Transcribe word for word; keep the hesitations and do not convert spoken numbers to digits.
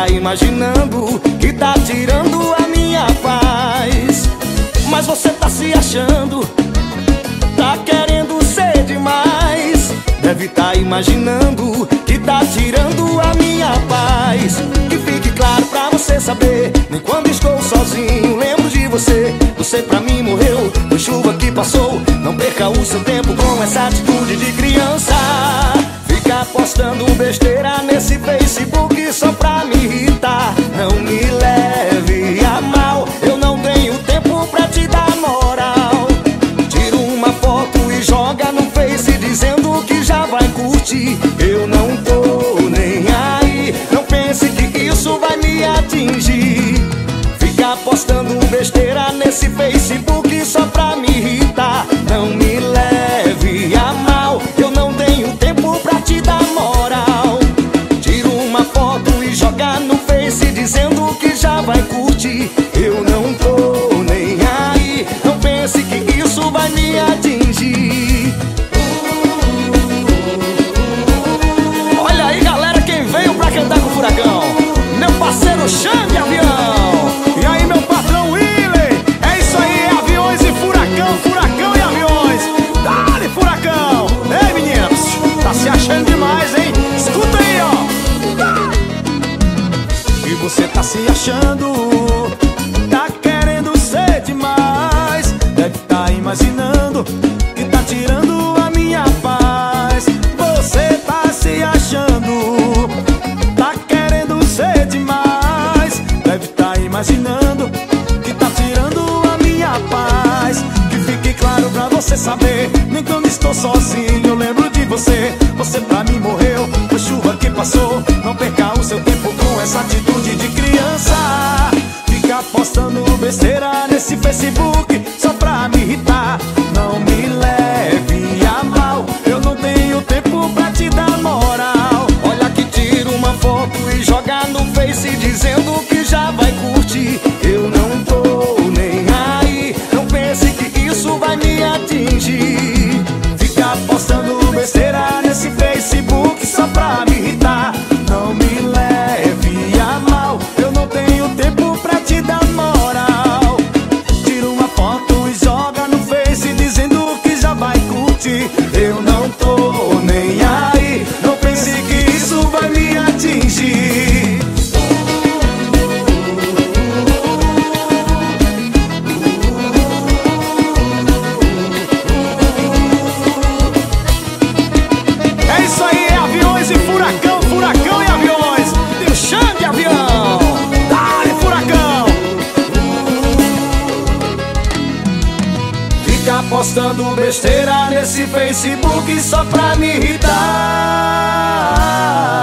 tá imaginando que tá tirando a minha paz. Mas você tá se achando, tá querendo ser demais. Deve tá imaginando que tá tirando a minha paz. Que fique claro pra você saber, nem quando estou sozinho lembro de você. Você pra mim morreu, foi chuva que passou. Não perca o seu tempo com essa atitude de criança. Fica postando besteira nesse Facebook só pra me irritar. Não me leve a mal, eu não tenho tempo pra te dar moral. Tira uma foto e joga no Face dizendo que já vai curtir. Eu não tô nem aí, não pense que isso vai me atingir. Fica postando besteira nesse Facebook só pra me irritar. Não me leve a mal, eu não tenho tempo pra te dar moral. Tira uma foto e joga no Face dizendo que já vai curtir. Eu não tô nem aí, não pense que isso vai me atingir. Olha aí, galera, quem veio pra cantar com o Furacão, meu parceiro Xande Avião. E aí, meu patrão Willy, é isso aí, aviões e furacão, furacão e aviões. Dale, furacão. Ei, meninos, tá se achando demais, hein? Escuta aí, ó. E você tá se achando, tá querendo ser demais. Deve tá imaginando que tá tirando a minha paz. Você tá se achando, tá querendo ser demais. Deve tá imaginando que tá tirando a minha paz. Que fique claro pra você saber, nem quando estou sozinho eu lembro de você. Você pra mim morreu, foi chuva que passou. Não perca o seu tempo com essa atitude de criança. Fica postando besteira nesse Facebook só pra me irritar. Não me leve a mal, eu não tenho tempo pra te dar moral. Olha que tira uma foto e joga no Face dizendo que já vai curtir. Eu não tô nem aí, não pense que isso vai me atingir. Fica postando besteira nesse Facebook só pra me irritar. Não me leve a mal, eu não tenho tempo pra te dar moral. Tira uma foto e joga no Face dizendo que já vai curtir. Eu não tô nem aí, não pense que isso vai me atingir. É isso aí, é aviões e furacão, furacão e aviões. Tem o Xande Avião. Dale, furacão. Fica postando besteira nesse Facebook só pra me irritar.